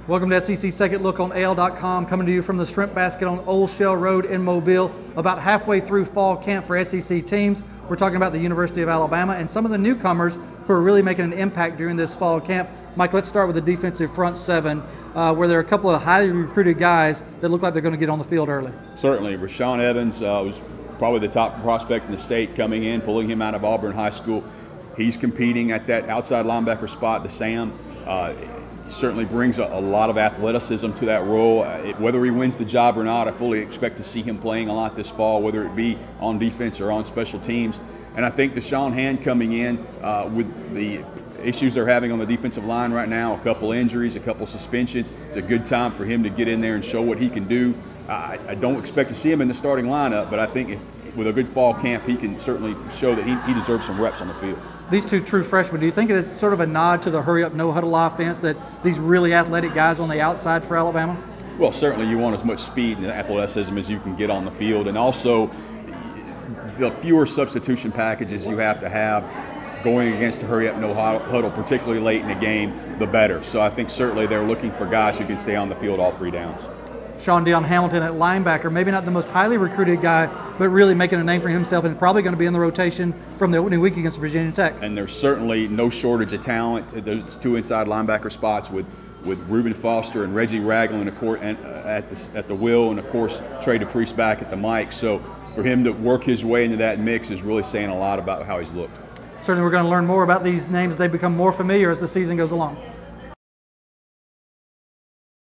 Welcome to SEC Second Look on AL.com, coming to you from the Shrimp Basket on Old Shell Road in Mobile. About halfway through fall camp for SEC teams, we're talking about the University of Alabama and some of the newcomers who are really making an impact during this fall camp. Mike, let's start with the defensive front seven, where there are a couple of highly recruited guys that look like they're going to get on the field early. Certainly. Rashaan Evans was probably the top prospect in the state coming in, pulling him out of Auburn High School. He's competing at that outside linebacker spot, the Sam. Certainly brings a lot of athleticism to that role. Whether he wins the job or not, I fully expect to see him playing a lot this fall, whether it be on defense or on special teams. And I think Da'Shawn Hand coming in with the issues they're having on the defensive line right now, a couple injuries, a couple suspensions, it's a good time for him to get in there and show what he can do. I don't expect to see him in the starting lineup, but I think with a good fall camp, he can certainly show that he deserves some reps on the field. These two true freshmen, do you think it is sort of a nod to the hurry-up, no-huddle offense that these really athletic guys on the outside for Alabama? Well, certainly you want as much speed and athleticism as you can get on the field, and also the fewer substitution packages you have to have going against a hurry-up, no-huddle, particularly late in the game, the better. So I think certainly they're looking for guys who can stay on the field all 3 downs. Sean Dion Hamilton at linebacker, maybe not the most highly recruited guy, but really making a name for himself and probably going to be in the rotation from the opening week against Virginia Tech. And there's certainly no shortage of talent. There's 2 inside linebacker spots with Reuben Foster and Reggie Ragland at the wheel, and of course Trey DePriest back at the mic. So for him to work his way into that mix is really saying a lot about how he's looked. Certainly we're going to learn more about these names as they become more familiar as the season goes along.